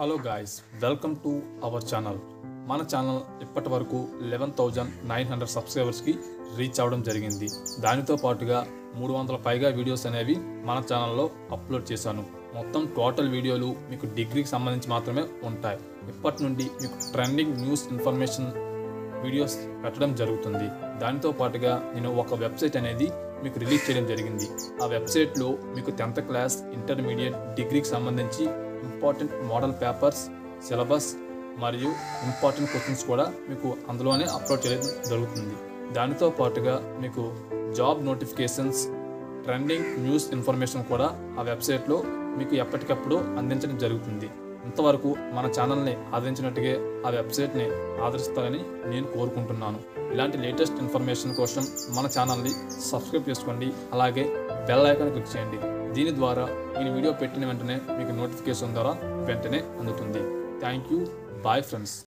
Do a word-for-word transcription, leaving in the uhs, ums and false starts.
Hello guys, welcome to our channel. మన channel ఇప్పటి వరకు లెవెన్ థౌజండ్ నైన్ హండ్రెడ్ సబ్స్క్రైబర్స్కి రీచ్ అవ్వడం జరిగింది. దానితో పాటుగా మూడు వందల పైగా వీడియోస్ అనేవి మన ఛానల్లో అప్లోడ్ చేశాను. మొత్తం టోటల్ వీడియోలు మీకు డిగ్రీకి సంబంధించి మాత్రమే ఉంటాయి. ఇప్పటి నుండి మీకు ట్రెండింగ్ న్యూస్ ఇన్ఫర్మేషన్ వీడియోస్ పెట్టడం జరుగుతుంది. దానితో పాటుగా నేను ఒక వెబ్సైట్ అనేది మీకు రిలీజ్ చేయడం జరిగింది. ఆ వెబ్సైట్లో మీకు టెన్త్ క్లాస్, ఇంటర్మీడియట్, డిగ్రీకి సంబంధించి ఇంపార్టెంట్ మోడల్ పేపర్స్, సిలబస్ మరియు ఇంపార్టెంట్ క్వశ్చన్స్ కూడా మీకు అందులోనే అప్లోడ్ చేయడం జరుగుతుంది. దానితో పాటుగా మీకు job notifications, trending news information కూడా ఆ వెబ్సైట్లో మీకు ఎప్పటికప్పుడు అందించడం జరుగుతుంది. ఇంతవరకు మన ఛానల్ని ఆదరించినట్టుగా ఆ వెబ్సైట్ని ఆదరిస్తారని నేను కోరుకుంటున్నాను. ఇలాంటి లేటెస్ట్ ఇన్ఫర్మేషన్ కోసం మన ఛానల్ని సబ్స్క్రైబ్ చేసుకోండి. అలాగే బెల్ ఐకాన్ క్లిక్ చేయండి. దీని ద్వారా నేను వీడియో పెట్టిన వెంటనే మీకు నోటిఫికేషన్ ద్వారా వెంటనే అందుతుంది. Thank you. Bye friends.